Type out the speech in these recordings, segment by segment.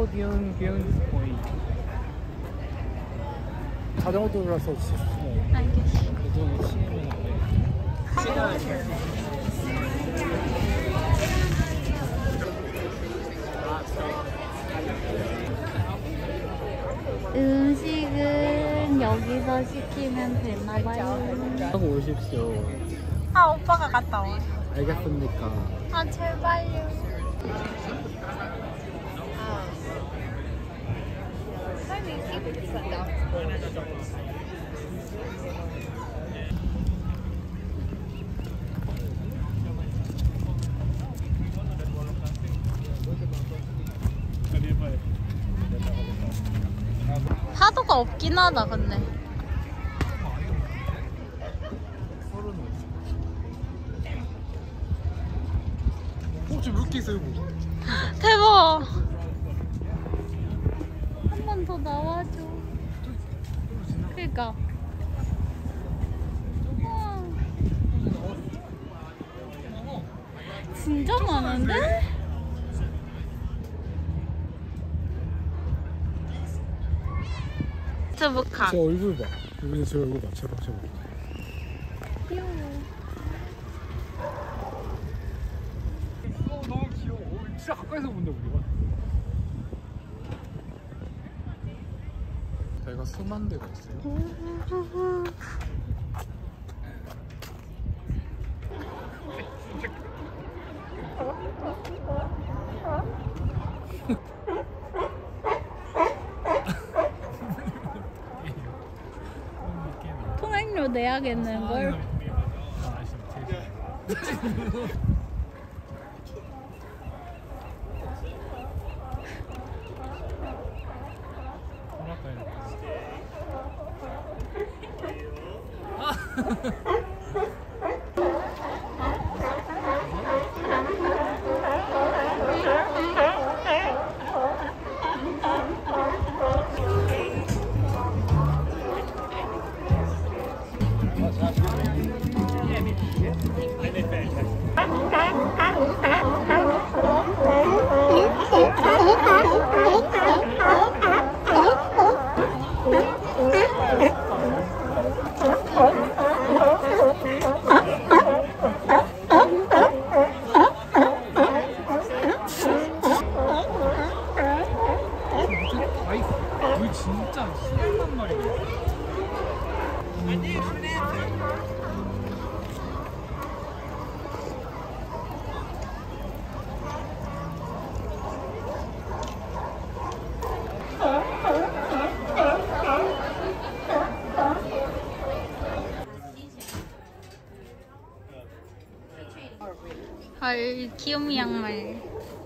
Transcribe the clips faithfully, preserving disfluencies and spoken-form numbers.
귀여운 귀여운 보이. 자전거 돌아서 있어. 알겠어. 그래도 시내면 음식은 여기서 시키면 되나봐요. 하고 오십시오. 아, 오빠가 갔다 와. 알겠습니까? 아, 제발요. 파도가 없긴 하다, 근데. 어, 저 몇 개 있어요, 이거? 대박! 한 번 더 나와줘. 그니까. 우와. 진짜 많은데? 유튜브카. 제 얼굴 봐. 여기 제 얼굴 봐. 제발, 제발. 귀여워. 어, 너무 귀여워. 진짜 가까이서 본다, 우리가. 배가 수만 대가 있어요. 통행료 내야겠는걸? 여기 진짜 심한 말이네. 헐, 귀요미 양말.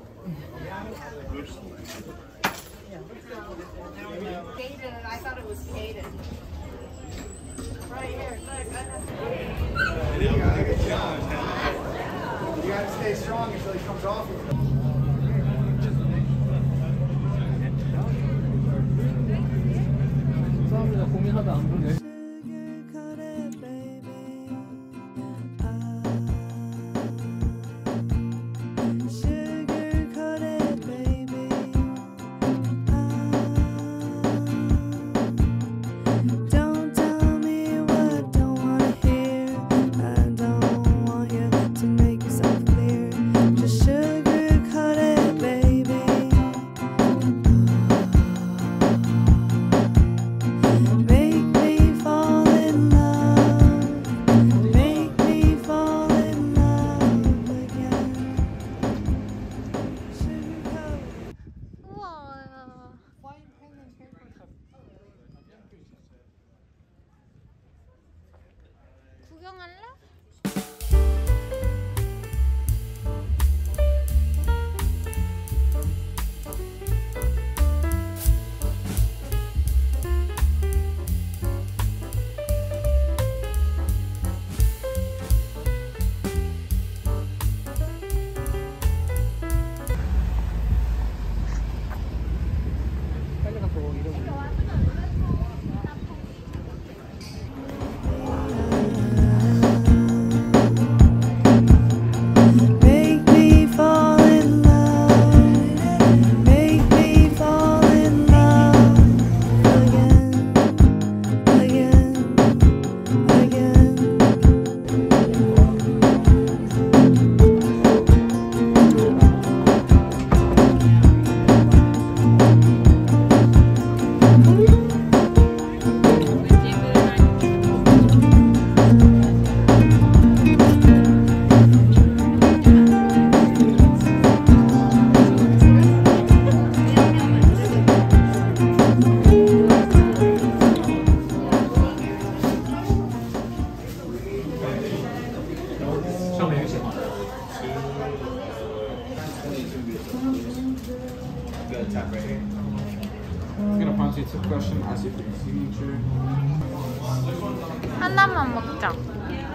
I thought it was skated. Right here, You gotta stay strong until he comes off of you. 사람들 고민하다 안 보네. 구경할래? 빨리 가서 이러고. Make me fall in love. Make me fall answer to the question, ask you for your signature. 하나만 먹자.